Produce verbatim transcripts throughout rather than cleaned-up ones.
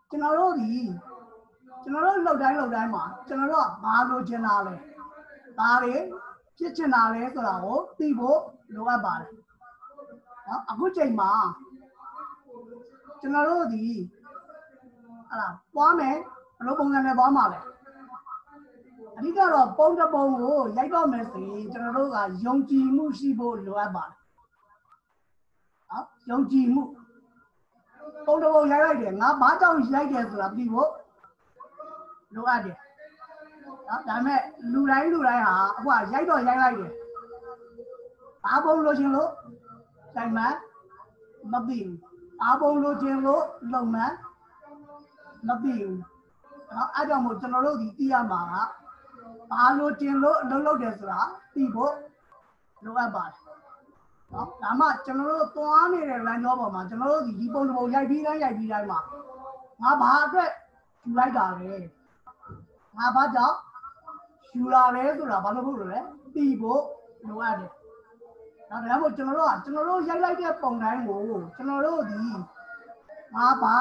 ကျွန်တော်တို့ဒီကျွန်တော်တို့လောက်တိုင်းလောက်တိုင်းမှာကျွန်တော်တို့ကဘာလို့ကျင်တာလဲဒါတွေဖြစ်ချင်တာလဲဆိုတာကိုသိဖို့လိုအပ်ပါတယ်နော်အခုချိန်မှာကျွန်တော်တို့ဒီဟာလားပွားမယ်ဘယ်လိုပုံစံနဲ့ပွားမှာလဲအဓိကတော့ပုံတစ်ပုံကိုရိုက်တော့မယ်ဆိုရင်ကျွန်တော်တို့ကယုံကြည်မှုရှိဖို့လိုအပ်ပါတယ်နော်ယုံကြည်မှုပုံတစ်ပုံရိုက်လိုက်တယ်ငါဘာကြောင့်ရိုက်တယ်ဆိုတာသိဖို့လိုအပ်တယ်နော်ဒါပေမဲ့လူတိုင်းလူတိုင်းဟာအခုကရိုက်တော့ရိုက်လိုက်တယ်ဘာပုံလို့ချင်းလို့တိုင်မှမသိဘူးဘာပုံလို့ချင်းလို့လုံမှမသိဘူးနော်အဲ့ကြောင့်မို့ကျွန်တော်တို့ဒီသိရမှာကဘာလို့ချင်းလို့အလုပ်လုပ်တယ်ဆိုတာသိဖို့လိုအပ်ပါတယ်နော်ဒါမှကျွန်တော်တို့သွားနေတဲ့လမ်းကြောပေါ်မှာကျွန်တော်တို့ဒီပုံတစ်ပုံရိုက်ပြီးတိုင်းရိုက်ပြီးတိုင်းမှာငါဘာအတွက်ယူလိုက်တာလဲငါဘာကြောင့်ယူလာလဲဆိုတာဘာလို့ဖို့လဲသိဖို့လိုအပ်တယ်နော်ဒါမှမဟုတ်ကျွန်တော်တို့ကကျွန်တော်တို့ရိုက်လိုက်တဲ့ပုံတိုင်းကိုကျွန်တော်တို့ဒီငါဘာ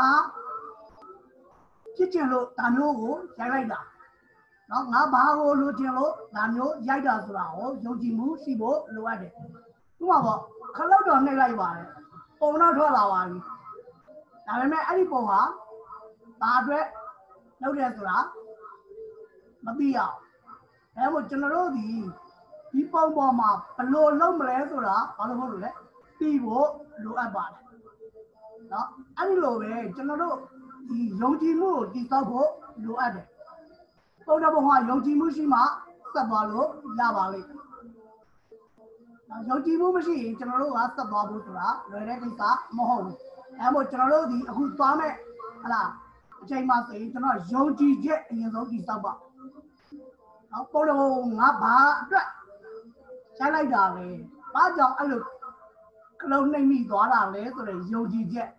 ဖြစ်ချင်လို့ဒါမျိုးကိုရိုက်လိုက်တာနော်ငါဘာကိုလိုချင်လို့ဒါမျိုးရိုက်တာဆိုတာကိုယုံကြည်မှုရှိဖို့လိုအပ်တယ်ဥပမာပေါ့ခလောက်တော်နှိပ်လိုက်ပါတယ်ပုံတော့ထွက်လာပါပြီဒါပေမဲ့အဲ့ဒီပုံဟာဘာအတွက်လုပ်တယ်ဆိုတာမသိရအောင်ဒါမှမဟုတ်ကျွန်တော်တို့ဒီဒီပုံပေါ်မှာဘယ်လိုလုပ်မလဲဆိုတာဘာလို့ဟုတ်လို့လဲသိဖို့လိုအပ်ပါတယ်နော်အဲ့ဒီလိုပဲကျွန်တော်တို့ဒီယုံကြည်မှုကိုတည်ဆောက်ဖို့လိုအပ်တယ်ပုံတော်ပုံကယုံကြည်မှုရှိမှဆက်သွားလို့ရပါလိမ့်မယ်ယုံကြည်မှုမရှိရင်ကျွန်တော်တို့ကဆက်သွားဖို့ဆိုတာလွယ်တဲ့ကိစ္စမဟုတ်ဘူးအဲမို့ကျွန်တော်တို့ဒီအခုသွားမဲ့ဟလာအချိန်မှဆိုရင်ကျွန်တော်ယုံကြည်ချက်အရင်ဆုံးတည်ဆောက်ပါနော်ပုံတော်ငါဘာအတွက်ခြိုက်လိုက်တာလဲဘာကြောင့်အဲ့လိုကလုံးနှိမ့်မိသွားတာလဲဆိုတဲ့ယုံကြည်ချက်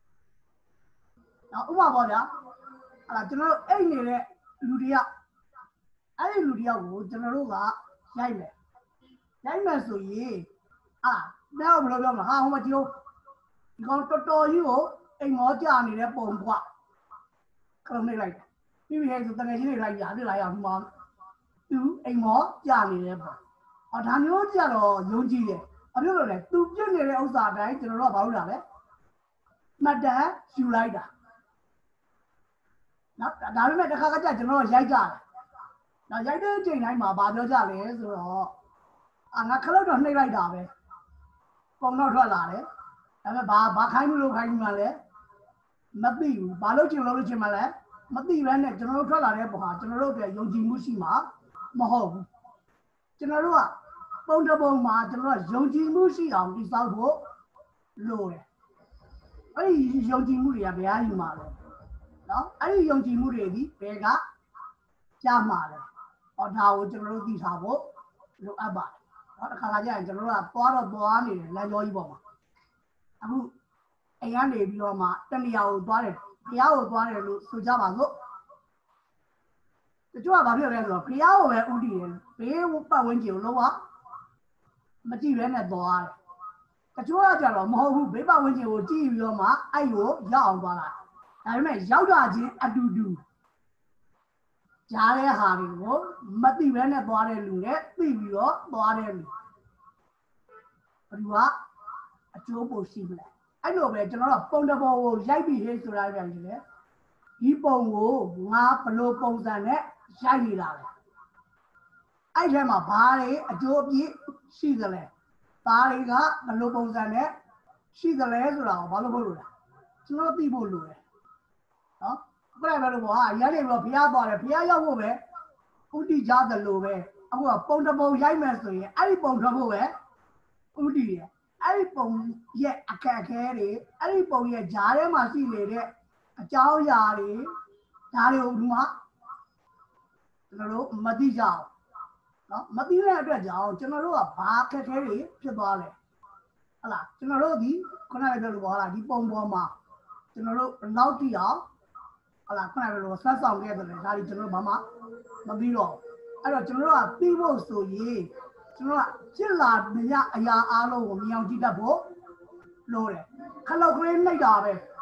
နော်ဥပမာပေါ့ဗျာဟလာကျွန်တော်တို့အိတ်နေတဲ့လူတွေကအဲ့ဒီလူတယောက်ကိုကျွန်တော်တို့ကရိုက်မယ်ရိုက်မယ်ဆိုရင်အာတော့ဘယ်လိုပြောမလဲဟာဟိုမှာဒီလိုဒီကောင်တော်တော်ကြီးကိုအိမ်မောကြာနေတဲ့ပုံကွာကလုံးနှိမ့်လိုက်ပြီးပြီဟဲ့ဆိုတကယ်ချင်းတွေလိုက်ပြပြလိုက်အောင်ဒီမှာသူအိမ်မောကြာနေတဲ့ပုံအော်ဒါမျိုးကြတော့ယုံကြည်တယ်အပြောလို့လေသူပြစ်နေတဲ့ဥစ္စာတိုင်းကျွန်တော်တို့ကဘာလို့လာလဲမှတ်တမ်းယူလိုက်တာနော်ဒါပေမဲ့တစ်ခါကကြာကျွန်တော်တို့ရိုက်ကြတယ်နော်ရိုက်တဲ့အချိန်တိုင်းမှာဘာပြောကြလဲဆိုတော့အာငါခလုတ်တော့နှိပ်လိုက်တာပဲပုံတော့ထွက်လာတယ်ဒါပေမဲ့ဘာဘာခိုင်းလို့ခိုင်းမှလဲမသိဘူးဘာလို့ချင်လို့လို့ချင်မှလဲမသိဘဲနဲ့ကျွန်တော်တို့ထွက်လာတဲ့ပုံဟာကျွန်တော်တို့အတွက်ယုံကြည်မှုရှိမှာမဟုတ်ဘူးကျွန်တော်တို့ကပုံတစ်ပုံမှာကျွန်တော်တို့ယုံကြည်မှုရှိအောင်တည်ဆောက်ဖို့လိုတယ်အဲ့ဒီယုံကြည်မှုတွေကဘယ်အားယူမှာလဲနော်အဲ့ဒီယုံကြည်မှုတွေဒီဘယ်ကကြားမှာလဲဟောဒါကိုကျွန်တော်တို့သိထားဖို့လိုအပ်ပါတယ်နော်တစ်ခါလာကြရင်ကျွန်တော်တို့ကသွားတော့သွားနေတယ်လမ်းကြောကြီးပေါ်မှာအခုအိမ်ကနေပြီးတော့မှတနေရာကိုသွားတယ်ဘုရားကိုသွားတယ်လို့ဆိုကြပါစို့တချို့ကဘာဖြစ်လဲဆိုတော့ဘုရားကိုပဲဥတည်တယ်ဘေးပတ်ဝန်းကျင်ကိုလုံးဝမကြည့်ရဲနဲ့သွားတယ်တချို့ကကြတော့မဟုတ်ဘူးဘေးပတ်ဝန်းကျင်ကိုကြည့်ပြီးတော့မှအဲ့ကိုရောက်အောင်သွားတာဒါပေမဲ့ရောက်တာချင်းအတူတူကြားတဲ့ဟာတွေကိုမသိဘဲနဲ့သွားတဲ့လူနဲ့သိပြီးတော့သွားတဲ့လူဘယ်သူကအကျိုးပိုရှိမလဲအဲ့လိုပဲကျွန်တော်တို့ပုံတစ်ပုံကိုရိုက်ပြီးဟေးဆိုတာပြန်ကြည့်လေဒီပုံကိုငါဘလို့ပုံစံနဲ့ရိုက်နေတာလဲအဲ့ထဲမှာဘာတွေအကျိုးအပြည့်ရှိသလဲဘာတွေကဘလို့ပုံစံနဲ့ရှိသလဲဆိုတာကိုဘာလို့ဖို့လို့လဲကျွန်တော်သိဖို့လိုတယ်နော်ဘယ်လိုလဲလို့ဟာရနေတော့ဘုရားသွားတယ်ဘုရားရောက်ဖို့ပဲဥတီကြတယ်လို့ပဲအခုကပုံတစ်ပုံရိုက်မယ်ဆိုရင်အဲ့ဒီပုံထွက်ဖို့ပဲဥတီရအဲ့ဒီပုံရဲ့အခက်အခဲတွေအဲ့ဒီပုံရဲ့ဂျားထဲမှာရှိနေတဲ့အကြောင်းအရာတွေဒါတွေကိုဒီမှာကျွန်တော်တို့မသိကြအောင်နော်မသိတဲ့အတွက်ကြောင့်ကျွန်တော်တို့ကဘာအခက်အခဲတွေဖြစ်သွားလဲဟလာကျွန်တော်တို့ဒီခုနကပြောလို့ဟလာဒီပုံပေါ်မှာကျွန်တော်တို့ဘယ်လောက်တိအောင်ဟလာခုနကပြောလို့ဆက်ဆောင်ခဲ့တယ်ဒါကြီးကျွန်တော်တို့ဘာမှမပြီးတော့အဲ့တော့ကျွန်တော်တို့ကပြီးဖို့ဆိုရင်ကျွန်တော်ကဖြစ်လာနေရအရာအားလုံးကိုမြင်အောင်ကြည့်တတ်ဖို့လိုတယ်ခလုတ်ကလေးနှိပ်တာပဲ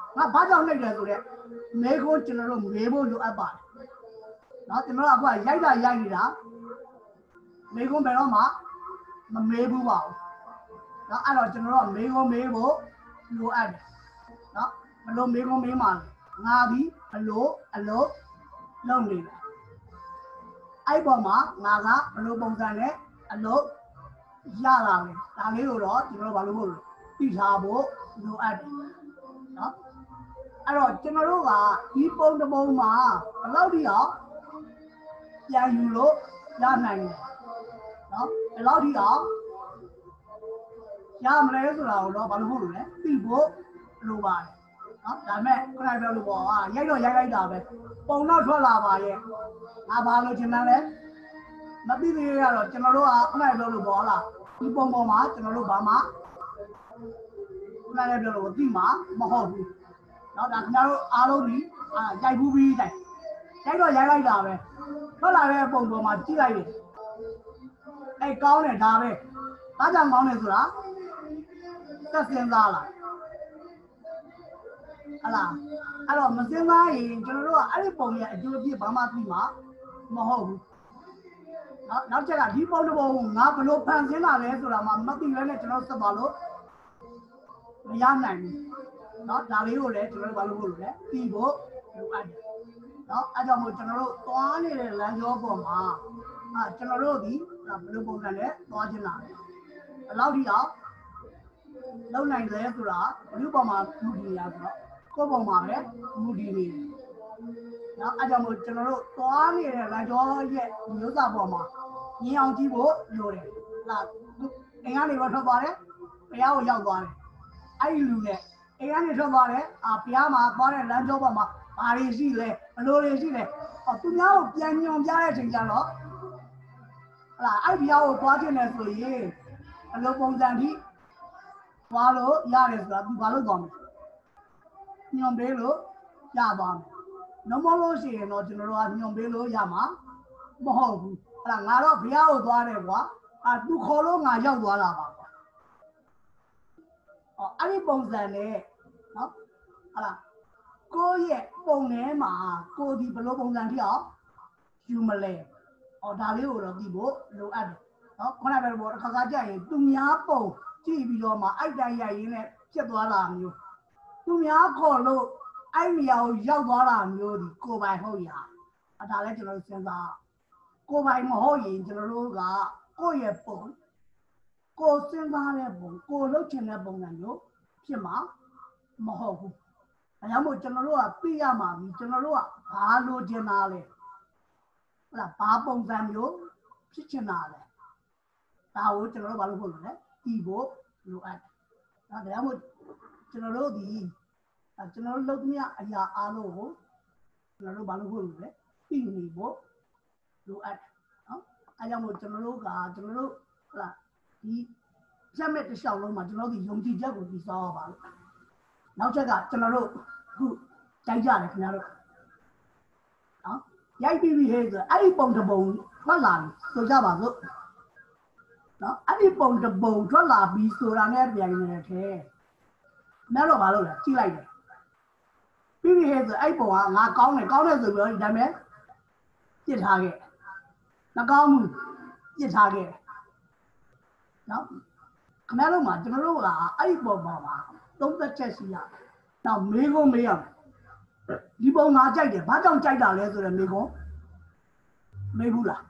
ငါဘာကြောင့်နှိပ်တယ်ဆိုတော့မေကုန်းကျွန်တော်တို့မေဖို့လိုအပ်ပါတယ်နော်ကျွန်တော်တို့အခုရိုက်တာရိုက်နေတာမေကုန်းဘယ်တော့မှမမေးဘူးပါဘူးနော်အဲ့တော့ကျွန်တော်တို့မေကုန်းမေးဖို့လိုအပ်တယ်နော်ဘလို့မေကုန်းမေးမှလဲငါဒီဘလို့အလို့လုပ်နေတယ်အဲ့ပေါ်မှာငါကဘလို့ပုံစံနဲ့အလို့ရလာတယ်ဒါလေးကိုတော့ကျွန်တော်တို့ဘာလို့ဖို့သိထားဖို့လိုအပ်တယ်နော်အဲ့တော့ကျွန်တော်တို့ကဒီပုံတစ်ပုံမှာဘယ်လောက်ထိအောင်ပြန်ယူလို့ရနိုင်တယ်နော်ဘယ်လောက်ထိအောင်ရမလဲဆိုတာကိုတော့ဘာလို့ဖို့လို့လဲသိဖို့လိုပါတယ်နော်ဒါမဲ့ခုနကပြောလို့ပေါ့ဟာရိုက်တော့ရိုက်လိုက်တာပဲပုံတော့ထွက်လာပါရဲ့ငါဘာလို့ချင်တယ်လဲမသိသေးရတော့ကျွန်တော်တို့ကခုနကပြောလို့ပေါ့လားဒီပုံပေါ်မှာကျွန်တော်တို့ဘာမှခုနကပြောလို့သိမှာမဟုတ်ဘူးနော်ဒါခင်ဗျားတို့အားလုံးဒီအာရိုက်ဘူးပြီးတိုင်ရိုက်တော့ရိုက်လိုက်တာပဲထွက်လာတဲ့ပုံပေါ်မှာကြည့်လိုက်တယ်အဲ့ကောင်းတယ်ဒါပဲဘာကြောင့်ကောင်းတယ်ဆိုတာသက်စင်စားလားဟလာအဲ့တော့မစင်စားရင်ကျွန်တော်တို့ကအဲ့ဒီပုံရဲ့အကျိုးအပြစ်ဘာမှသိမှာမဟုတ်ဘူးနော်နောက်ချက်ကဒီပုံတစ်ပုံကိုငါဘလို့ဖန်ဆင်းတာလဲဆိုတာမှမသိလဲနဲ့ကျွန်တော်ဆက်ပါလို့မရနိုင်ဘူးနော်ဒါလေးကိုလည်းကျွန်တော်တို့ဘာလို့လို့လဲပြီးဖို့လိုအပ်တယ်နော်အဲကြောင့်မို့ကျွန်တော်တို့သွားနေတဲ့လမ်းကြောပေါ်မှာအာကျွန်တော်တို့ဒီဘယ်လိုပုံစံနဲ့သွားချင်တာလဲဘယ်လောက်ထိအောင်လုံနိုင်လဲဆိုတာဘယ်လိုပုံမှာမူတည်ရဆိုတော့ကိုယ်ပုံမှာပဲမူတည်နေတယ်နော်အဲကြောင့်မို့ကျွန်တော်တို့သွားနေတဲ့လမ်းကြောရဲ့မျိုးစားပေါ်မှာညင်အောင်ကြည့်ဖို့လိုတယ်ဟာအိမ်ကနေတော့ထွက်သွားတယ်ဘုရားကိုရောက်သွားတယ်အဲ့ဒီလူနဲ့အိမ်ကနေထွက်သွားတယ်အာဘုရားမှာသွားတဲ့လမ်းကြောပေါ်မှာဘာတွေရှိလဲဘယ်လိုတွေရှိလဲဟောသူများကိုပြန်ညွန်ပြတဲ့အချိန်ကျတော့ဟလာအဲ့ဘုရားကိုသွားခြင်းနဲ့ဆိုရင်အလိုပုံစံကြီးသွားလို့ရတယ်ဆိုတာသူဘာလို့သွားမလဲညွန်ပေးလို့ရသွားမယ်နမလို့ရှိရင်တော့ကျွန်တော်တို့ကညွန်ပေးလို့ရမှာမဟုတ်ဘူးဟလာငါတော့ဘုရားကိုသွားတယ်ကွာအာသူခေါ်လို့ငါရောက်သွားတာပါကွာဟောအဲ့ဒီပုံစံနဲ့နော်ဟလာကိုယ့်ရဲ့ပုံထဲမှာကိုဒီဘယ်လိုပုံစံထိအောင်ယူမလဲဟောဒါလေးကိုတော့သိဖို့လိုအပ်တယ်နော်ခုနကပြောလို့တစ်ခါခါကြာရင်သူများပုံကြည့်ပြီးတော့မှအိုက်တိုင်းရိုက်ရင်းနဲ့ဖြစ်သွားတာမျိုးသူများခေါ်လို့အဲ့နေရာကိုရောက်သွားတာမျိုးဒီကိုယ်ပိုင်ဟုတ်ရအဒါလည်းကျွန်တော်စဉ်းစားကိုယ်ပိုင်မဟုတ်ရင်ကျွန်တော်တို့ကကိုယ့်ရဲ့ပုံကိုယ်စဉ်းစားတဲ့ပုံကိုယ်လုပ်ချင်တဲ့ပုံစံမျိုးဖြစ်မှာမဟုတ်ဘူးအဲကြောင့်မို့ကျွန်တော်တို့ကသိရမှာပြီကျွန်တော်တို့ကဘာလိုချင်တာလဲဟုတ်လားဘာပုံစံမျိုးဖြစ်ချင်တာလဲဒါကိုကျွန်တော်တို့ဘာလို့ဖို့လဲဒီဖို့လိုအပ်တယ်ဒါကြောင့်မို့ကျွန်တော်တို့ဒီကျွန်တော်တို့လုပ်သမျှအရာအားလုံးကိုကျွန်တော်တို့ဘာလို့ဖို့လဲပြီးနေဖို့လိုအပ်တယ်နော်အဲကြောင့်မို့ကျွန်တော်တို့ကကျွန်တော်တို့ဟုတ်လားဒီချက်မဲ့တစ်လျှောက်လုံးမှာကျွန်တော်တို့ယုံကြည်ချက်ကိုပြီးစားရပါလို့နောက်ချက်ကကျွန်တော်တို့ခုတိုက်ကြတယ်ခင်ဗျားတို့နော်ရိုက်ပြီးပြီဟဲ့ဆိုအဲ့ဒီပုံတစ်ပုံထွက်လာပြီဆိုကြပါစို့နော်အဲ့ဒီပုံတစ်ပုံထွက်လာပြီးဆိုတာနဲ့ပြန်နေတယ်ထဲနောက်တော့မလုပ်လားကြည့်လိုက်တယ်ပြီးပြီဟဲ့ဆိုအဲ့ပုံကငါကောင်းတယ်ကောင်းတယ်ဆိုပြီးတော့ဒီတိုင်းပဲပြစ်ထားခဲ့မကောင်းဘူးပြစ်ထားခဲ့နော်ခင်ဗျားတို့မှာကျွန်တော်တို့ကအဲ့ဒီပုံပေါ်မှာသုံးသက်ချက်ရှိရတယ်။နောက်မေးခွန်းမေးရမယ်။ဒီပုံငါကြိုက်တယ်။ဘာကြောင့်ကြိုက်တာလဲဆိုတော့မေးခွန်းမေးဘူးလား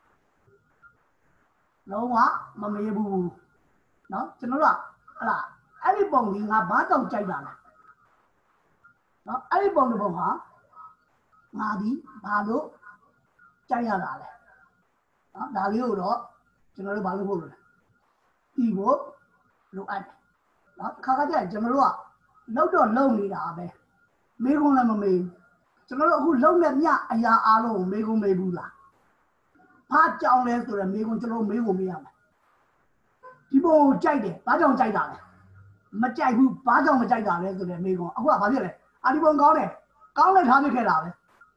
။လုံးဝမမေးဘူး။နော်ကျွန်တော်တို့ကဟလာအဲ့ဒီပုံကြီးငါဘာကြောင့်ကြိုက်တာလဲ။နော်အဲ့ဒီပုံတစ်ပုံဟာငါဒီဘာလို့ကြိုက်ရတာလဲ။နော်ဒါလေးကိုတော့ကျွန်တော်တို့ဘာလို့ဖို့လို့လဲ။ဒီကိုလိုအပ်တယ်။နော်ခါခါကျရင်ကျွန်တော်တို့ကလောက်တော့လုံနေတာပဲမေးခွန်းလည်းမမေးကျွန်တော်တို့အခုလုံနဲ့မြအရာအားလုံးကိုမေးခွန်းမေးဘူးလားဘာကြောင်လဲဆိုတော့မေးခွန်းကျွန်တော်မေးဖို့မေးရမယ်ဒီပုံကိုကြိုက်တယ်ဘာကြောင့်ကြိုက်တာလဲမကြိုက်ဘူးဘာကြောင့်မကြိုက်တာလဲဆိုတော့မေးခွန်းအခုကဘာဖြစ်လဲအာဒီပုံကောင်းတယ်ကောင်းလဲထားပြခဲ့တာပဲ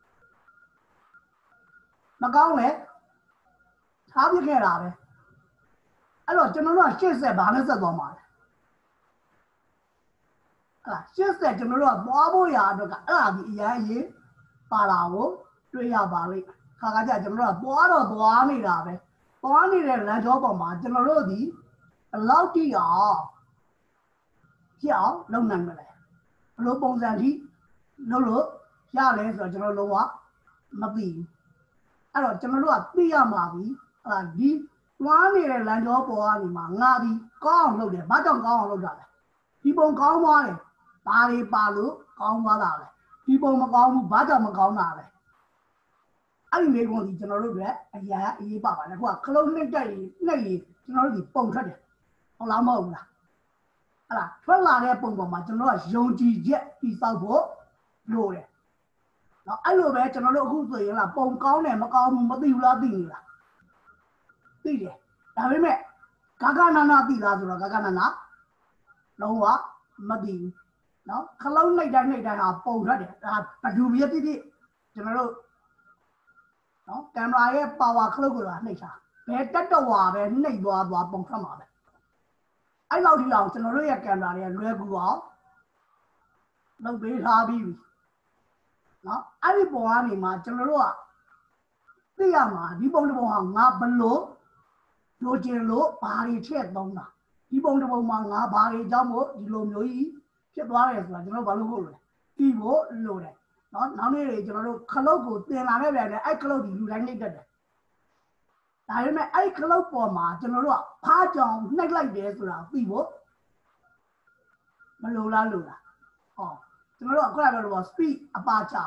မကောင်းလဲထားပြခဲ့တာပဲအဲ့တော့ကျွန်တော်တို့ကရှေ့ဆက်ဘာနဲ့ဆက်သွားမှာလဲ啊，现在ကျွန်တော်တို့ကသွားဖို့ရတော့ကအဲ့ဒါဒီအရင်ရေးပါလာကိုတွေ့ရပါလိမ့်ခါကကြကျွန်တော်တို့ကသွားတော့သွားနေတာပဲသွားနေတဲ့လမ်းကြောပေါ်မှာကျွန်တော်တို့ဒီဘလောက်တိအောင်ဖြစ်အောင်လုပ်နိုင်မလဲဘလို့ပုံစံကြီးလုပ်လို့ရလဲဆိုတော့ကျွန်တော်လုံးဝမသိဘူးအဲ့တော့ကျွန်တော်တို့ကသိရမှာပြီအဲ့ဒါဒီသွားနေတဲ့လမ်းကြောပေါ်ကနေမှာငါဒီကောင်းအောင်လုပ်တယ်ဘာကြောင့်ကောင်းအောင်လုပ်တာလဲဒီပုံကောင်းသွားတယ်ဘာတွေပါလို့ကောင်းသွားတာလဲဒီပုံမကောင်းဘူးဘာကြောင့်မကောင်းတာလဲအဲ့ဒီမိကုန်းဒီကျွန်တော်တို့တွေအရာအရေးပါပါတယ်ခုကခလုံးနှိမ့်တက်ရင်နှိမ့်ရင်ကျွန်တော်တို့ဒီပုံထွက်တယ်ဟုတ်လားမဟုတ်ဘူးလားအဲ့ဒါထွက်လာတဲ့ပုံပေါ်မှာကျွန်တော်ကယုံကြည်ချက်တိစောက်ဖို့လိုတယ်နော်အဲ့လိုပဲကျွန်တော်တို့အခုဆိုရင်လားပုံကောင်းတယ်မကောင်းဘူးမသိဘူးလားသိနေလားသိတယ်ဒါပေမဲ့ဂဂနာနာသိလားဆိုတော့ဂဂနာနာလုံးဝမသိဘူးနော်ခလုံးလိုက်တိုင်းလိုက်တိုင်းဟာပုံထွက်တယ်ဒါဘဒူပြည့်တိတိကျွန်တော်တို့နော်ကင်မရာရဲ့ power ခလုတ်ကိုလာနှိပ်ထားဘယ်တက်တော့ဝါပဲနှိပ်သွားသွားပုံထွက်မှာပဲအဲ့လောက်ဒီအောင်ကျွန်တော်တို့ရဲ့ကင်မရာတွေကလွယ်ကူအောင်လုပ်ပေးထားပြီးပြီနော်အဲ့ဒီပုံကနေမှကျွန်တော်တို့ကသိရမှာဒီပုံတစ်ပုံဟာငါဘလို့လိုချင်လို့ဘာတွေထည့်သုံးတာဒီပုံတစ်ပုံမှာငါဘာတွေကြောင့်မို့ဒီလိုမျိုးကြီးဖြစ်သွားတယ်ဆိုတာကျွန်တော်ဘာလို့ဟုတ်လဲပြီးဖို့လိုတယ်နော်နောက်နေ့တွေကျွန်တော်တို့ခလုတ်ကိုတင်လာတဲ့ပြန်နဲ့အဲ့ခလုတ်ဒီလူတိုင်းနှိပ်တတ်တယ်ဒါပေမဲ့အဲ့ခလုတ်ပေါ်မှာကျွန်တော်တို့ကဖားကြောင်နှိပ်လိုက်တယ်ဆိုတာပြီးဖို့မလိုလားလို့လားဟောကျွန်တော်တို့ကခုနကပြောလို့ speed အပါချ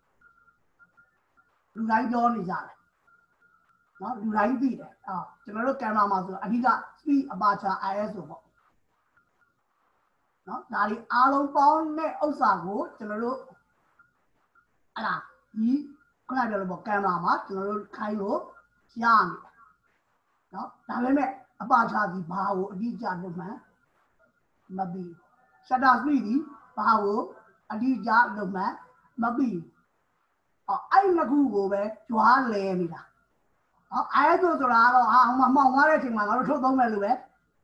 လူတိုင်းပြောနေကြတယ်နော်လူတိုင်းသိတယ်အော်ကျွန်တော်တို့ကင်မရာမှာဆိုအဓိက speed အပါချ I S O ပေါ့နော်ဒါဒီအားလုံးပေါင်းတဲ့ဥစ္စာကိုကျွန်တော်တို့အဲ့ဒါဒီခုနကပြောလို့ပေါ့ကင်မရာမှာကျွန်တော်တို့ခိုင်းလို့ရနေတယ်နော်ဒါပေမဲ့အပါချဒီဘာကိုအဓိကလုပ်မှန်းမသိဘူး shutter speed ဒီဘာကိုအဓိကလုပ်မှန်းမသိဘူးအော်အဲ့နှစ်ခုကိုပဲကြွားလဲနေတာဟောအဲဆိုဆိုတာတော့ဟာဟိုမှာမှောင်သွားတဲ့အချိန်မှာငါတို့ထုတ်သုံးမယ်လို့ပဲ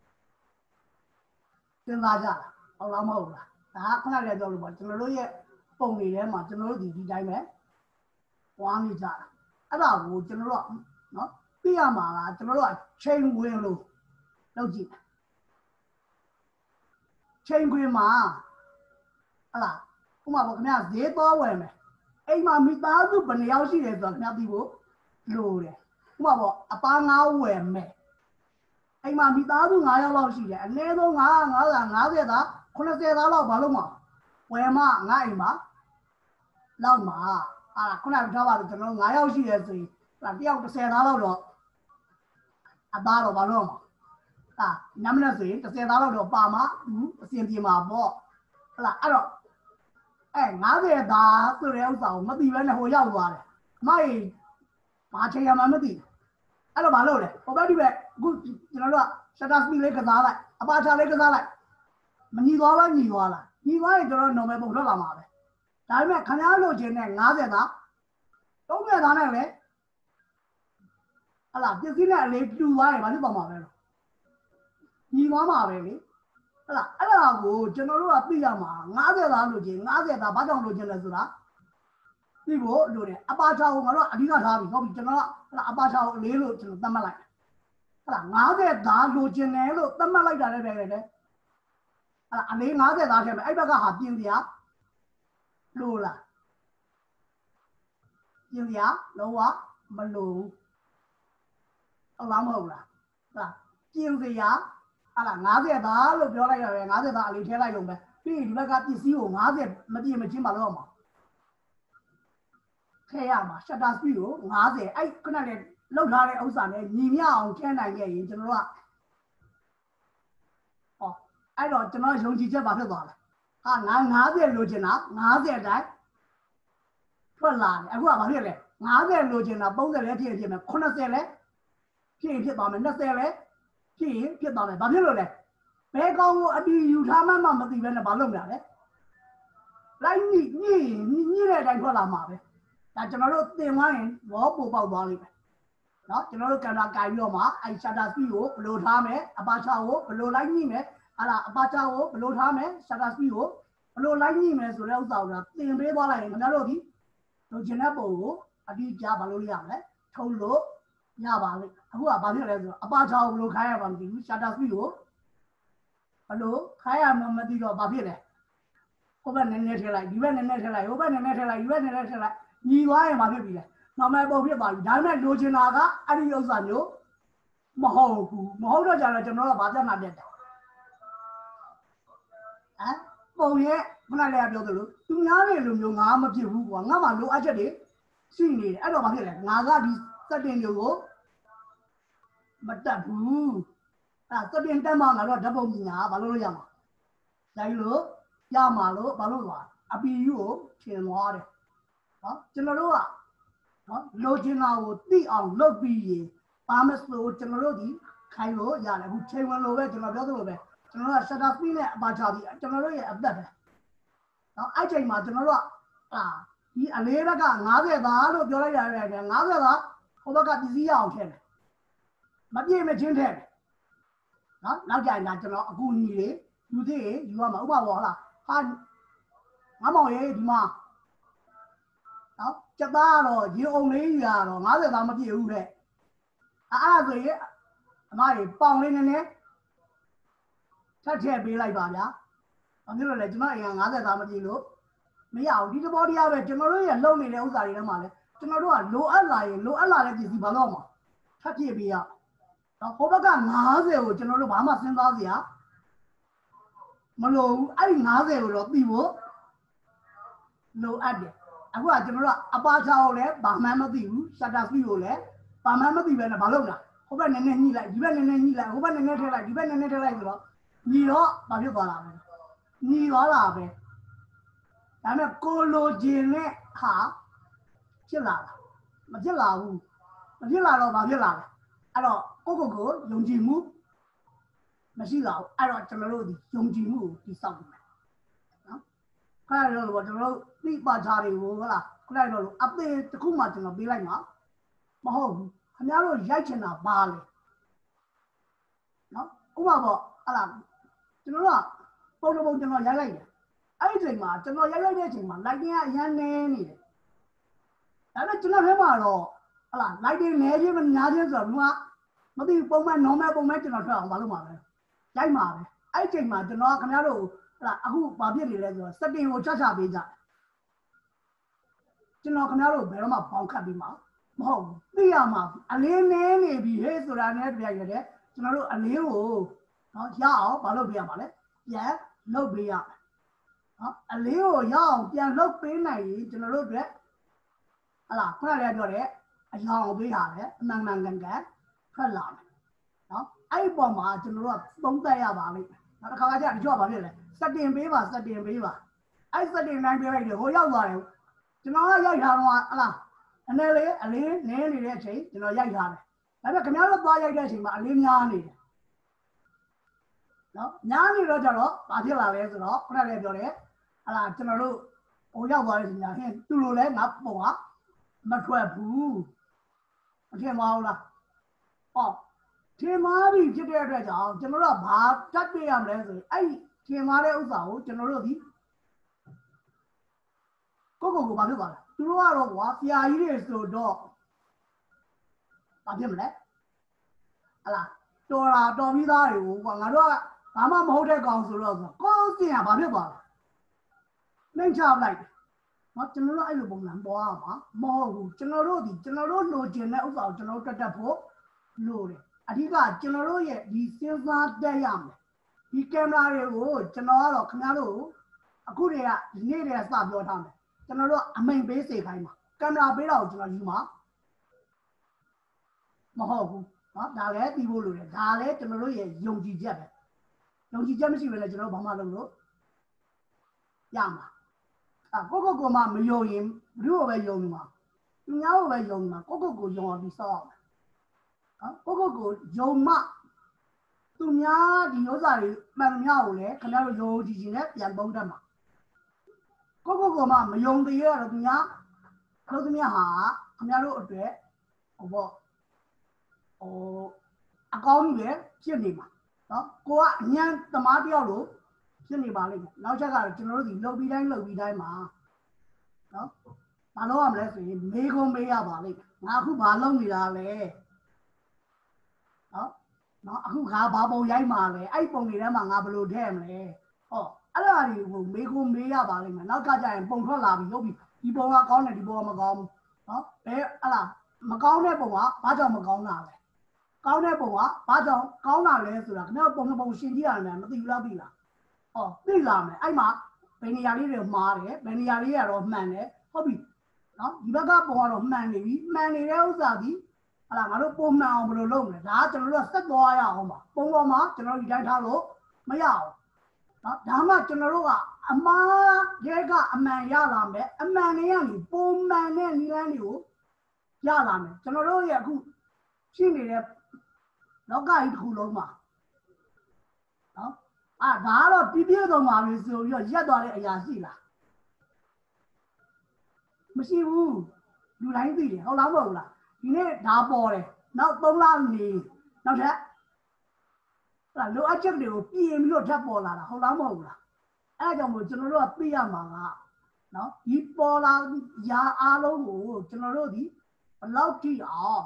စဉ်းစားကြတာဟုတ်လားမဟုတ်လားဒါကခုနကလည်းပြောလို့ပေါ့ကျွန်တော်တို့ရဲ့ပုံတွေထဲမှာကျွန်တော်တို့ဒီဒီတိုင်းပဲဝါးနေကြတာအဲ့ဒါကိုကျွန်တော်တို့ကနော်သိရမှာလားကျွန်တော်တို့ကချိန်ဝင်လို့လုပ်ကြည့်ချိန်ခွင်မှာဟလာဥမာပေါ့ခင်ဗျာဈေးသွားဝယ်မယ်အိမ်မှာမိသားစုဘယ်နှယောက်ရှိတယ်ဆိုတော့ခင်ဗျာသိဖို့လိုတယ်ဥမာပေါ့အပားငါးဝယ်မယ်အိမ်မှာမိသားစုငါးယောက်လောက်ရှိတယ်အနည်းဆုံးငါးငါးငါးဆယ်သားခုနှစ်ဆယ်သားလောက်ဘာလို့မဝယ်မငါ့အိမ်မှာလောက်မှာအာခုနကပြောပါတော့ကျွန်တော်ငါးယောက်ရှိတယ်ဆိုရင်တယောက်တစ်ဆယ်သားလောက်တော့အသားတော့ဘာလို့မအာညမနဲ့ဆိုရင်တစ်ဆယ်သားလောက်တော့ပါမှာအစင်ပြေမှာပေါ့ဟုတ်လားအဲ့တော့အဲငါးဆယ်သားဆိုတဲ့ဥစ္စာကိုမသိဘဲနဲ့ဟိုရောက်သွားတယ်မိုက်ဘာချိန်ရမှမသိအဲ့တော့ဘာလုပ်လဲဟိုဘက်ဒီဘက်အခုကျွန်တော်တို့က shutter speed လေးကစားလိုက်အပါချလေးကစားလိုက်မညီသွားလားညီသွားလားညီသွားရင်ကျွန်တော် normal ပုံထွက်လာမှာပဲဒါပေမဲ့ခင်ဗျားလို့ခြင်းနဲ့ငါးဆယ်သားသုံးဆယ်သားနဲ့ပဲဟလာပစ္စည်းနဲ့အလေးတူသွားရင်ဘာဖြစ်သွားမှာလဲညီသွားမှာပဲလေဟလာအဲ့ဒါကိုကျွန်တော်တို့ကသိရမှာငါးဆယ်သားလို့ခြင်းငါးဆယ်သားဘာကြောင့်လို့ခြင်းလဲဆိုတာသိဖို့လိုတယ်အပါချကိုငါတို့အဓိကထားပြီဟုတ်ပြီကျွန်တော်ကဟလာအပါချကိုအလေးလို့ကျွန်တော်သတ်မှတ်လိုက်ဟလာငါးဆယ်သားလို့ခြင်းတယ်လို့သတ်မှတ်လိုက်တာလည်းပဲလေဟလာအလေးငါးဆယ်သားထဲမှာအဲ့ဘက်ကဟာပြင်းပြလို့လားပြင်းပြလုံးဝမလို့ဟုတ်လားမဟုတ်လားဟလာပြင်းစရာဟလာငါးဆယ်သားလို့ပြောလိုက်ရတယ်ငါးဆယ်သားအလေးထဲလိုက်လုံးပဲပြီးရင်ဒီဘက်ကပစ္စည်းကိုငါးဆယ်မပြင်းမချင်းမလို့အောင်ထဲရမှာ shutter speed ကိုငါးဆယ်အဲ့ခုနကလည်းလောက်ထားတဲ့ဥစ္စာနဲ့ညီမျှအောင်ထဲနိုင်ခဲ့ရင်ကျွန်တော်တို့ကဟောအဲ့တော့ကျွန်တော်ယုံကြည်ချက်ပါဖြစ်သွားတယ်ဟာငါငါးဆယ်လိုချင်တာငါးဆယ်တိုင်းထွက်လာတယ်အခုကဘာဖြစ်လဲငါးဆယ်လိုချင်တာသုံးဆယ်လည်းဖြစ်ဖြစ်မယ်ခုနှစ်ဆယ်လည်းဖြစ်ရင်ဖြစ်သွားမယ်နှစ်ဆယ်လည်းဖြစ်ရင်ဖြစ်သွားမယ်ဘာဖြစ်လို့လဲဘယ်ကောင်ကိုအတီးယူထားမှမသိဘဲနဲ့ဘာလုပ်နေလဲလိုက်ညှိညှိညှိတဲ့အတိုင်းထွက်လာမှာပဲဒါကျွန်တော်တို့သင်သွားရင်ဘောပိုပေါက်သွားလိမ့်မယ်နော်ကျွန်တော်တို့ကင်မရာကင်ပြီးတော့မှအဲ shutter speed ကိုဘယ်လိုထားမယ်အပါချာကိုဘယ်လိုလိုက်ညှိမယ်ဟာလားအပါချာကိုဘယ်လိုထားမယ် shutter speed ကိုဘလို့လိုက်ညိမယ်ဆိုတဲ့ဥစ္စာကိုသင်ပေးသွားလိုက်ရင်ခင်ဗျားတို့ဒီလိုချင်တဲ့ပုံကိုအတိအကျဘာလို့ရမလဲထုံလို့ရပါလိမ့်အခုကဘာဖြစ်လဲဆိုတော့အပါချောင်းဘလို့ခိုင်းရပါမသိဘူးရှာတာစပီကိုဘလို့ခိုင်းရမှမသိတော့ဘာဖြစ်လဲဟိုဘက်နည်းနည်းထည့်လိုက်ဒီဘက်နည်းနည်းထည့်လိုက်ဟိုဘက်နည်းနည်းထည့်လိုက်ဒီဘက်နည်းနည်းထည့်လိုက်ညီသွားရင်ဘာဖြစ်ပြီလဲနောက်မှပုံဖြစ်ပါပြီဒါပေမဲ့လိုချင်တာကအဲ့ဒီဥစ္စာမျိုးမဟုတ်ဘူးမဟုတ်တော့ကြတော့ကျွန်တော်ကဘာပြဿနာတက်တယ်ဟမ်ပုံရဲ့ခုနလည်းပြောသလိုသူများတွေလိုမျိုးငါမဖြစ်ဘူးကွာငါမှလိုအပ်ချက်တွေရှိနေတယ်အဲ့တော့ဘာဖြစ်လဲငါကဒီစက်တင်မျိုးကိုမတက်ဘူးအဲ့စက်တင်တက်မှငါတော့ဓာတ်ပုံပညာဘာလို့လို့ရမှာဒါကြီးလို့ရမှာလို့ဘာလို့သွားအပီယူကိုထင်သွားတယ်နော်ကျွန်တော်တို့ကနော်လိုချင်တာကိုသိအောင်လုပ်ပြီးရင်ဘာမဆိုကျွန်တော်တို့ဒီခိုင်လို့ရတယ်အခုချိန်ဝင်လို့ပဲကျွန်တော်ပြောသလိုပဲကျွန်တော်တို့က shutter speed နဲ့အပါချပြီးကျွန်တော်တို့ရဲ့အသက်ပဲနော်အဲ့ချိန်မှာကျွန်တော်တို့ကအာဒီအလေးဘက်ကငါးဆယ်သားလို့ပြောလိုက်ရတယ်ငါးဆယ်သားဟိုဘက်ကပစ္စည်းရအောင်ထည့်တယ်မပြည့်မချင်းထည့်တယ်နော်နောက်ကြရင်ဒါကျွန်တော်အကူအညီတွေယူသေးရေယူရမှာဥပမာပေါ့ဟုတ်လားဟာငါမောင်ရေးဒီမှာနော်စက်သားတော့ရေအောင်လေးယူရတော့ငါးဆယ်သားမပြည့်ဘူးတဲ့အဲ့ဒါဆိုရင်အမကြီးပေါင်လေးနည်းနည်းထပ်ထည့်ပေးလိုက်ပါဗျာဘာဖြစ်လို့လဲကျွန်တော်အရင်ငါးဆယ်သားမပြည့်လို့မရဘူးဒီတဘောတရားပဲကျွန်တော်တို့ရဲ့လုံနေတဲ့ဥစ္စာတွေထဲမှာလဲကျွန်တော်တို့ကလိုအပ်လာရင်လိုအပ်လာတဲ့ပစ္စည်းဘာလို့မှာထပ်ပြည့်ပေးရတော့ဟိုဘက်ကငါးဆယ်ကိုကျွန်တော်တို့ဘာမှစဉ်းစားစရာမလိုဘူးအဲ့ဒီငါးဆယ်ကိုတော့ပြီးဖို့လိုအပ်တယ်အခုကကျွန်တော်တို့ကအပါချောင်းလည်းဘာမှမသိဘူးရှတ်တာစပီကိုလည်းဘာမှမသိပဲနဲ့ဘာလုပ်လဲဟိုဘက်နည်းနည်းညှိလိုက်ဒီဘက်နည်းနည်းညှိလိုက်ဟိုဘက်နည်းနည်းထည့်လိုက်ဒီဘက်နည်းနည်းထည့်လိုက်ဆိုတော့ညီတော့ဘာဖြစ်သွားတာလဲညီသွားတာပဲဒါပေမဲ့ကိုလိုချင်တဲ့ဟာဖြစ်လာတာမဖြစ်လာဘူးမဖြစ်လာတော့ဘာဖြစ်လာလဲအဲ့တော့ကိုကိုကိုယုံကြည်မှုမရှိလာဘူးအဲ့တော့ကျွန်တော်တို့ဒီယုံကြည်မှုကိုတည်ဆောက်နေတယ်နော်ခါရတော့ကျွန်တော်တို့သိပါချာတွေကိုဟုတ်လားခလိုက်တော့လို့အသေးတစ်ခုမှကျွန်တော်ပေးလိုက်မှာမဟုတ်ဘူးခင်ဗျားတို့ရိုက်ချင်တာပါလေနော်ဥပမာပေါ့ဟလာကျွန်တော်တို့ကပုံတော်ပုံကျွန်တော်ရိုက်လိုက်တယ်အဲ့ဒီချိန်မှာကျွန်တော်ရိုက်လိုက်တဲ့အချိန်မှာ lighting ကအရန်နေနေတယ်ဒါပေမဲ့ကျွန်တော်ထဲမှာတော့ဟလာ lighting နေခြင်းမများခြင်းဆိုတော့ဘူးကမသိပုံမှန် normal ပုံမှန်ကျွန်တော်ထွက်အောင်မလုပ်ပါနဲ့ရိုက်မှာပဲအဲ့ဒီချိန်မှာကျွန်တော်ခင်ဗျားတို့ဟလာအခုဘာဖြစ်နေလဲဆိုတော့ setting ကိုချချပေးကြကျွန်တော်ခင်ဗျားတို့ဘယ်တော့မှပေါင်ခတ်ပြီးမှာမဟုတ်ဘူးသိရမှာအလေးနေနေပြီဟေးဆိုတာနဲ့တပြိုင်တည်းကျွန်တော်တို့အလေးကိုနော်ရအောင်မလုပ်ပေးရမှာလဲပြန်လုပ်ပေးရမယ်နော်အလေးကိုရအောင်ပြန်လုပ်ပေးနိုင်ရင်ကျွန်တော်တို့အတွက်ဟလာခုနကလည်းပြောတယ်အယောင်ပေးရတယ်အမှန်မှန်ကန်ကန်ထွက်လာမယ်နော်အဲ့ဒီပုံမှာကျွန်တော်တို့ကသုံးသပ်ရပါလိမ့်မယ်နောက်တစ်ခါကကြာတချို့ကဘာဖြစ်လဲစက်တင်ပေးပါစက်တင်ပေးပါအဲ့စက်တင်တိုင်းပေးလိုက်တယ်ဟိုရောက်သွားတယ်ကျွန်တော်ကရိုက်ထားတော့ဟလာအနေလေးအလေးနည်းနေတဲ့အချိန်ကျွန်တော်ရိုက်ထားတယ်ဒါပေမဲ့ခင်ဗျားတို့သွားရိုက်တဲ့အချိန်မှာအလေးများနေတယ်နော်များနေတော့ကြတော့ဘာဖြစ်လာလဲဆိုတော့ခုနကလည်းပြောတယ်ဟလာကျွန်တော်တို့ဟိုရောက်သွားတဲ့အချိန်မှာဟင်းသူ့လိုလဲငါပုံကမထွက်ဘူးမထင်ပါဘူးလားဟောထင်မှားပြီဖြစ်တဲ့အတွက်ကြောင့်ကျွန်တော်တို့ကဘာတတ်ပြရမလဲဆိုရင်အဲ့ထင်မှားတဲ့ဥစ္စာကိုကျွန်တော်တို့ဒီကိုကိုကိုဘာဖြစ်သွားလဲသူတို့ကတော့ကွာဆရာကြီးတွေဆိုတော့ဘာဖြစ်မလဲဟလာတော်တာတော်ပြီးသားတွေကိုကွာငါတို့ကဘာမှမဟုတ်တဲ့ကောင်ဆိုတော့ကိုယ်စင်ကဘာဖြစ်သွားလဲနှိမ့်ချလိုက်တယ်နော်ကျွန်တော်တို့အဲ့လိုပုံစံပေါ်ရမှာမဟုတ်ဘူးကျွန်တော်တို့ဒီကျွန်တော်တို့လိုချင်တဲ့ဥစ္စာကိုကျွန်တော်တို့တက်တက်ဖို့လိုတယ်အဓိကကျွန်တော်တို့ရဲ့ဒီစဉ်းစားတက်ရမယ်ဒီကင်မရာတွေကိုကျွန်တော်ကတော့ခင်ဗျားတို့အခုတည်းကဒီနေ့တည်းကစပြောထားမယ်ကျွန်တော်တို့အမိန်ပေးစေခိုင်းမှာကင်မရာပေးတော့ကျွန်တော်ယူမှာမဟုတ်ဘူးနော်ဒါလည်းပြီးဖို့လိုတယ်ဒါလည်းကျွန်တော်တို့ရဲ့ယုံကြည်ချက်ပဲယုံကြည်ချက်မရှိဘဲနဲ့ကျွန်တော်ဘာမှလုပ်လို့ရမှာอ่ะကိုကိုကိုမှမယုံရင်ဘယ်လိုပဲယုံနေမှာသူများကိုပဲယုံနေမှာကိုကိုကိုယုံအောင်ပြီးစောက်အောင်နော်ကိုကိုကိုယုံမှသူများဒီဥစ္စာတွေမှန်များကိုလည်းခင်ဗျားတို့ယုံကြည်ကြည်နဲ့ပြန်ပုံးတတ်မှာကိုကိုကိုမှမယုံသေးရတော့သူများခေါင်းသူများဟာခင်ဗျားတို့အတွက်ဟိုပေါ့ဟိုအကောင်းကြီးပဲဖြစ်နေမှာနော်ကိုကအញ្ញံသမားတယောက်လို့ဖြစ်နေပါလိမ့်မယ်နောက်ချက်ကတော့ကျွန်တော်တို့ဒီလှုပ်ပြီးတိုင်းလှုပ်ပြီးတိုင်းမှာနော်မလုပ်ရမလဲဆိုရင်မေးခွန်းမေးရပါလိမ့်မယ်ငါအခုဘာလုပ်နေတာလဲနော်နော်အခုငါဘာပုံရိုက်မှာလဲအဲ့ပုံတွေထဲမှာငါဘယ်လိုထည့်မလဲဟောအဲ့ဒါတွေကိုမေးခွန်းမေးရပါလိမ့်မယ်နောက်ကကြရင်ပုံထွက်လာပြီးလုပ်ပြီးဒီပုံကကောင်းတယ်ဒီပုံကမကောင်းဘူးနော်ဘယ်ဟလာမကောင်းတဲ့ပုံကဘာကြောင့်မကောင်းတာလဲကောင်းတဲ့ပုံကဘာကြောင့်ကောင်းတာလဲဆိုတာခင်ဗျားပုံနှစ်ပုံရှင်းကြည့်ရတယ်မသိဘူးလားသိလားဟောသိလာမယ်အဲ့မှာဘယ်နေရာလေးတွေမှားတယ်ဘယ်နေရာလေးကတော့မှန်တယ်ဟုတ်ပြီနော်ဒီဘက်ကပုံကတော့မှန်နေပြီမှန်နေတဲ့ဥစ္စာဒီဟလာငါတို့ပုံမှန်အောင်ဘယ်လိုလုပ်မလဲဒါကကျွန်တော်တို့ဆက်သွားရအောင်ပါပုံပေါ်မှာကျွန်တော်ဒီတိုင်းထားလို့မရအောင်နော်ဒါမှကျွန်တော်တို့ကအမှားရဲကအမှန်ရလာမယ်အမှန်တွေကနေပုံမှန်တဲ့နည်းလမ်းတွေကိုရလာမယ်ကျွန်တော်တို့ရဲ့အခုရှိနေတဲ့လောကကြီးတစ်ခုလုံးမှာနော်အာဒါကတော့ပြည့်ပြည့်စုံပါပြီဆိုပြီးတော့ရက်သွားတဲ့အရာရှိလားမရှိဘူးလူတိုင်းသိတယ်ဟုတ်လားမဟုတ်လားဒီနေ့ဒါပေါ်တယ်နောက်သုံးလနေနောက်ထပ်အဲ့လိုအချက်တွေကိုပြင်ပြီးတော့ထပ်ပေါ်လာတာဟုတ်လားမဟုတ်လားအဲ့ဒါကြောင့်မို့ကျွန်တော်တို့ကသိရမှာကနော်ဒီပေါ်လာရာအားလုံးကိုကျွန်တော်တို့ဒီဘယ်လောက်ထိအောင်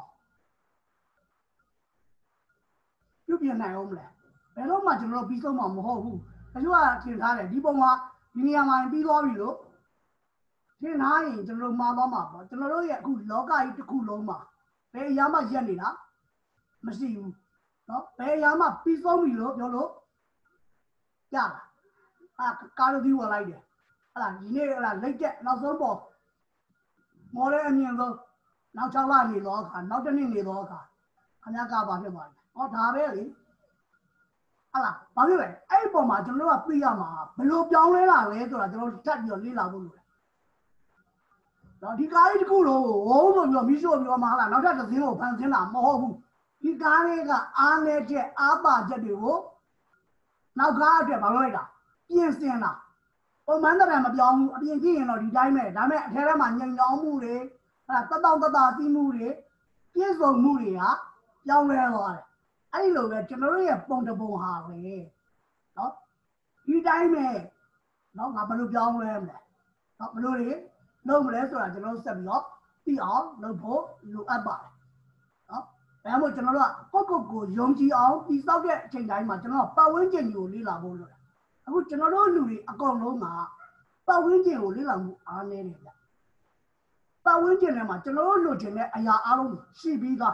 ပြုပြင်နိုင်အောင်မလဲဘယ်တော့မှကျွန်တော်တို့ပြီးဆုံးမှာမဟုတ်ဘူးတချို့ကထင်ထားတယ်ဒီပုံကဒီနေရာမှာပြီးသွားပြီလို့ထင်ထားရင်ကျွန်တော်တို့မှားသွားမှာပေါ့ကျွန်တော်တို့ရဲ့အခုလောကကြီးတစ်ခုလုံးမှာဘယ်အရာမှရက်နေတာမရှိဘူးနော်ဘယ်အရာမှပြီးဆုံးပြီလို့ပြောလို့ရလားအာကားလို့ဒီဝလိုက်တယ်ဟလာဒီနေ့ဟလာလက်ကျက်နောက်ဆုံးပေါ်မော်ရဲအမြင်ဆုံးနောက်၆လနေတော့အခါနောက်တစ်နှစ်နေတော့အခါခင်ဗျားကပါဖြစ်သွားတယ်ဟောဒါပဲလေဟလာဘာဖြစ်လဲအဲ့ဒီပုံမှာကျွန်တော်တို့ကသိရမှာဘယ်လိုပြောင်းလဲလာလဲဆိုတာကျွန်တော်ထပ်ပြီးတော့လေ့လာဖို့လိုတယ်နော်ဒီကားကြီးတစ်ခုလုံးကိုဝုန်းဆိုပြီးတော့မီးရှို့ပြီးတော့မှဟလာနောက်ထပ်တစ်စင်းကိုဖန်ဆင်းတာမဟုတ်ဘူးဒီကားလေးကအားနဲ့ချက်အားပါချက်တွေကိုနောက်ကားအတွက်မလုပ်လိုက်တာပြင်ဆင်တာပုံမှန်တည်းမပြောင်းဘူးအပြင်ကြည့်ရင်တော့ဒီတိုင်းပဲဒါပေမဲ့အထဲထဲမှာညင်ညောင်းမှုတွေဟလာတတောင့်တတာတီးမှုတွေပြည့်စုံမှုတွေကပြောင်းလဲသွားတယ်အဲ့ဒီလိုပဲကျွန်တော်တို့ရဲ့ပုံတပုံဟာပဲနော်ဒီတိုင်းပဲနော်ငါဘယ်လိုပြောင်းလဲမလဲနော်ဘယ်လိုတွေလုပ်မလဲဆိုတာကျွန်တော်ဆက်ပြီးတော့သိအောင်လုပ်ဖို့လိုအပ်ပါတယ်နော်ဒါမှမဟုတ်ကျွန်တော်တို့ကကိုယ့်ကိုယ်ကိုယုံကြည်အောင်ပြီးစောက်တဲ့အချိန်တိုင်းမှာကျွန်တော်ပတ်ဝန်းကျင်ကိုလေ့လာဖို့လိုတယ်အခုကျွန်တော်တို့လူတွေအကုန်လုံးကပတ်ဝန်းကျင်ကိုလေ့လာမှုအားနည်းနေတယ်ပတ်ဝန်းကျင်ထဲမှာကျွန်တော်တို့လိုချင်တဲ့အရာအားလုံးရှိပြီးသား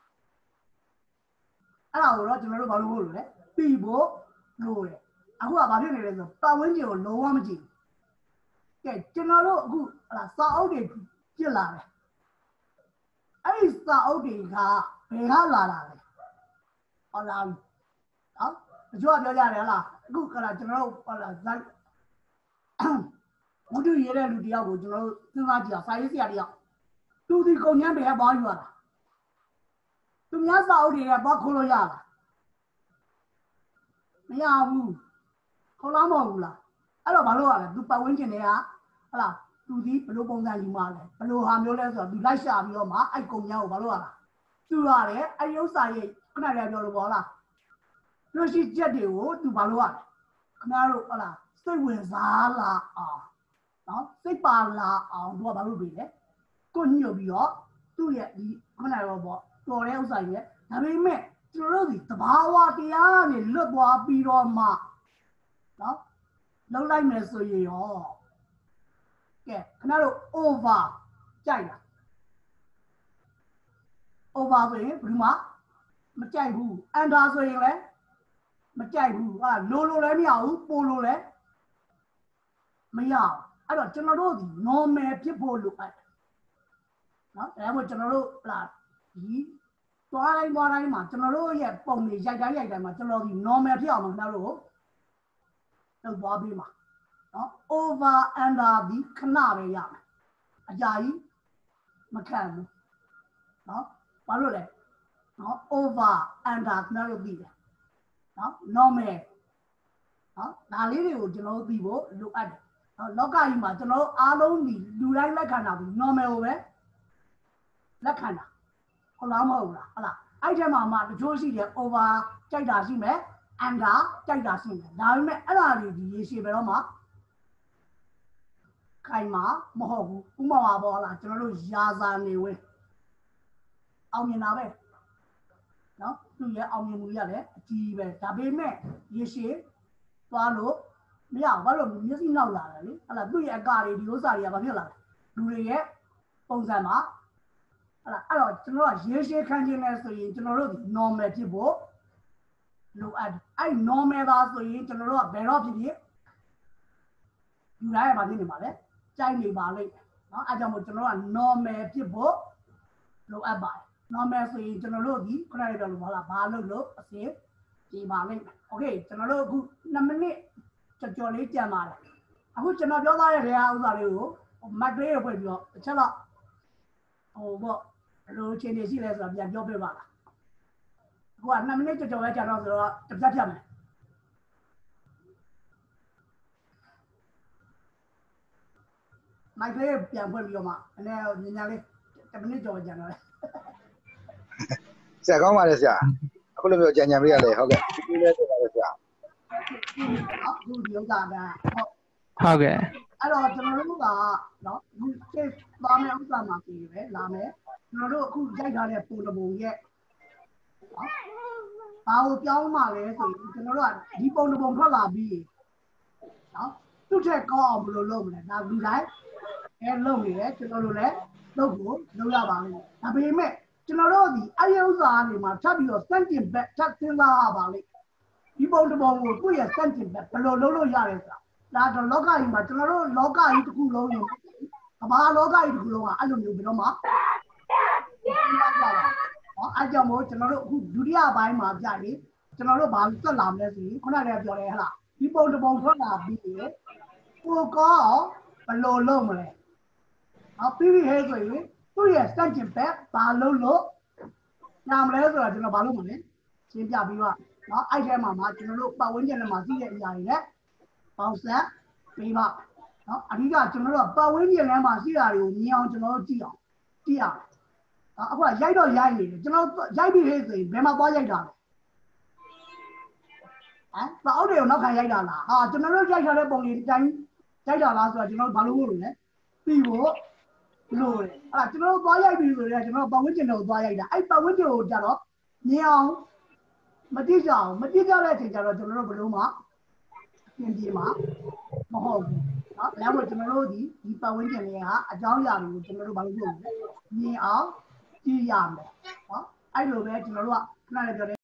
အဲ့ဒါကိုတော့ကျွန်တော်တို့ဘာလို့လို့လဲပြီးဖို့လိုတယ်အခုကဘာဖြစ်နေလဲဆိုပတ်ဝန်းကျင်ကိုလုံးဝမကြည့်ကဲကျွန်တော်တို့အခုဟလာစာအုပ်တွေပြစ်လာတယ်အဲ့ဒီစာအုပ်တွေကဘယ်ကလာတာလဲဟောလာနော်တချို့ကပြောကြတယ်ဟလားအခုကလာကျွန်တော်တို့ဟောလာဇိုက်ဘုဒ္ဓရေးတဲ့လူတယောက်ကိုကျွန်တော်တို့စဉ်းစားကြည့်အောင်စာရေးဆရာတယောက်သူဒီကုန်ညံပဲဘာယူရတာသူများစာအုပ်တွေကဘာခိုးလို့ရလားမရဘူးခေါ်လားမဟုတ်ဘူးလားအဲ့တော့ဘာလို့ရလဲသူပတ်ဝန်းကျင်တွေကဟလားသူဒီဘလို့ပုံစံယူမှလဲဘလို့ဟာမျိုးလဲဆိုတော့သူလိုက်ရှာပြီးတော့မှအဲ့ကုန်ညံကိုဘာလို့ရလားသူရတယ်အဲ့ဒီဥစ္စာရဲ့ခုနကလည်းပြောလို့ပေါ့လားလို့ရှိချက်တွေကိုသူဘာလို့ရလဲခင်ဗျားတို့ဟလားစိတ်ဝင်စားလာအောင်နော်စိတ်ပါလာအောင်သူကဘာလို့ပြီးလဲကိုညှို့ပြီးတော့သူ့ရဲ့ဒီခုနကတော့ပေါ့တော်တဲ့ဥစ္စာရဲ့ဒါပေမဲ့ကျွန်တော်တို့ဒီတဘာဝတရားနဲ့လွတ်သွားပြီးတော့မှနော်လုံးလိုက်မယ်ဆိုရင်ရောကဲခင်ဗျားတို့ over ကြိုက်လား over ဆိုရင်ဘယ်သူမှမကြိုက်ဘူး under ဆိုရင်လည်းမကြိုက်ဘူးဟာလိုလိုလည်းမရဘူးပိုလိုလည်းမရအောင်အဲ့တော့ကျွန်တော်တို့ဒီ normal ဖြစ်ဖို့လိုအပ်တယ်နော်ဒါမှမဟုတ်ကျွန်တော်တို့ဟလာဒီသွားတိုင်းသွားတိုင်းမှာကျွန်တော်တို့ရဲ့ပုံတွေရိုက်တိုင်းရိုက်တိုင်းမှာကျွန်တော်ဒီ normal ဖြစ်အောင်မလုပ်လို့တော့သွားပြီးမှာနော် over under ဒီခဏပဲရမယ်အကြာကြီးမခံဘူးနော်ဘာလို့လဲနော် over under ကျွန်တော်တို့ပြီးတယ်နော် normal နော်ဒါလေးတွေကိုကျွန်တော်တို့ပြီးဖို့လိုအပ်တယ်နော်လောကကြီးမှာကျွန်တော်တို့အားလုံးဒီလူတိုင်းလက်ခံတာဘူး normal ကိုပဲလက်ခံတာဟုတ်လားမဟုတ်လားဟလားအဲ့ထဲမှာမှတချို့ရှိတယ် over ကြိုက်တာရှိမယ်အန်ဒါကြိုက်တာဆင်းတယ်ဒါပေမဲ့အဲ့ဒါတွေဒီရေရှည်ပဲတော့မှခိုင်မှာမဟုတ်ဘူးဥပမာပေါ်လာကျွန်တော်တို့ရာဇာနေဝင်အောင်မြင်တာပဲနော်သူရဲ့အောင်မြင်မှုရလည်းအကြီးပဲဒါပေမဲ့ရေရှည်သွားလို့မရဘာလို့မျက်စိနောက်လာတယ်လေဟလာသူ့ရဲ့အကာတွေဒီဥစ္စာတွေကဘာဖြစ်လာလဲလူတွေရဲ့ပုံစံမှာဟလာအဲ့တော့ကျွန်တော်ကရေရှည်ခံခြင်းလဲဆိုရင်ကျွန်တော်တို့ normal ဖြစ်ဖို့လိုအပ်အဲ့ normal သားဆိုရင်ကျွန်တော်တို့ကဘယ်တော့ဖြစ်ဖြစ်လူတိုင်းကဘာဖြစ်နေမှာလဲကြိုက်နေပါလိမ့်နော်အဲ့ကြောင့်မို့ကျွန်တော်က normal ဖြစ်ဖို့လိုအပ်ပါတယ် normal ဆိုရင်ကျွန်တော်တို့ဒီခဏရတော့လို့ဘာလားဘာလို့လို့အစင်ဒီပါလိမ့်မယ် okay ကျွန်တော်တို့အခုtwoမိနစ်ကြော်ကြော်လေးကြံပါတယ်အခုကျွန်တော်ပြောသားရဲ့နေရာဥစ္စာလေးကိုမတ်လေးကိုဖွင့်ပြီးတော့တစ်ချက်တော့ဟိုပေါ့ဘယ်လိုအချိန်နေရှိလဲဆိုတော့ပြန်ပြောပြပါလားအခုကtwoမိနစ်ကြော်ကြော်ပဲကြာတော့ဆိုတော့တစ်ချက်ဖြတ်မယ်မိုက်လေးပြန်ဖွင့်ပြီးတော့မှနည်းနည်းညညာလေးoneမိနစ်ကြော်ပဲကြာတော့လေဆရာကောင်းပါလေဆရာအခုလိုမျိုးကြံကြံပေးရလေဟုတ်ကဲ့ဒီလိုလဲဆိုပါလေဆရာအခုဒီဥစ္စာကဟုတ်ဟုတ်ကဲ့အဲ့တော့ကျွန်တော်တို့ကနော်ဒီစိတ်သွားမယ့်ဥစ္စာမှာပြည်ပဲလာမယ်ကျွန်တော်တို့အခုကြိုက်ထားတဲ့ပုံတစ်ပုံရဲ့နော်ဘာကိုပြောင်းမှလဲဆိုရင်ကျွန်တော်တို့ကဒီပုံတစ်ပုံထွက်လာပြီးနော်သူ့ထက်ကောင်းအောင်ဘယ်လိုလုပ်မလဲဒါလူတိုင်းအဲလုပ်နေတယ်ကျွန်တော်တို့လည်းလုပ်ဖို့လုပ်ရပါလိမ့်မယ်ဒါပေမဲ့ကျွန်တော်တို့ဒီအယုဥစ္စာတွေမှာထပ်ပြီးတော့စန့်ကျင်ဘက်ထပ်သင်လာရပါလိမ့်ဒီပုံတစ်ပုံကိုသူ့ရဲ့စန့်ကျင်ဘက်ဘယ်လိုလုပ်လို့ရလဲဆိုတာဒါတော့လောကကြီးမှာကျွန်တော်တို့လောကကြီးတစ်ခုလုံးရင်ကမ္ဘာလောကကြီးတစ်ခုလုံးကအဲ့လိုမျိုးပြီးတော့မှနော်အဲ့ကြောင့်မို့ကျွန်တော်တို့အခုဒုတိယပိုင်းမှာကြာရင်ကျွန်တော်တို့ဘာလို့သက်လာမလဲဆိုရင်ခုနကတည်းကပြောတယ်ဟလားဒီပုံတစ်ပုံထွက်လာပြီးကိုကောဘယ်လိုလုပ်မလဲနော်ပြီးပြီဟဲ့ဆိုရင်သူ့ရဲ့စန့်ကျင်ဘက်ဘာလို့လို့ညာမလဲဆိုတော့ကျွန်တော်ဘာလို့မလဲရှင်းပြပြီးတော့နော်အဲ့ထဲမှာမှာကျွန်တော်တို့ပတ်ဝန်းကျင်ထဲမှာသိတဲ့အရာတွေနဲ့ပေါင်းစပ်ပြီးပါနော်အဓိကကျွန်တော်တို့ပတ်ဝန်းကျင်ထဲမှာသိတာတွေကိုမြင်အောင်ကျွန်တော်တို့ကြည့်အောင်ကြည့်အောင်နော်အခုကရိုက်တော့ရိုက်နေတယ်ကျွန်တော်ရိုက်ပြီးဟဲ့ဆိုရင်ဘယ်မှာသွားရိုက်တာလဲဟမ်ဘာအောက်တွေကိုနောက်ခံရိုက်တာလားဟာကျွန်တော်တို့ရိုက်ထားတဲ့ပုံလေးတိုင်းရိုက်တာလားဆိုတော့ကျွန်တော်ဘာလို့လို့လဲပြီးဖို့လို့လေအဲ့ဒါကျွန်တော်တို့သွားရိုက်ပြီးဆိုရင်ကျွန်တော်ပတ်ဝန်းကျင်တွေကိုသွားရိုက်တာအဲ့ပတ်ဝန်းကျင်ကိုကြတော့မြင်အောင်မတိကြအောင်မတိကြတဲ့အချိန်ကျတော့ကျွန်တော်တို့ဘယ်လိုမှပြင်ပြမှာမဟုတ်ဘူးเนาะလမ်းကိုကျွန်တော်တို့ဒီဒီပတ်ဝန်းကျင်တွေကအကြောင်းအရာတွေကိုကျွန်တော်တို့ဘာလို့လုပ်လဲမြင်အောင်ကြည့်ရမယ်เนาะအဲ့လိုပဲကျွန်တော်တို့ကခဏလေးပြော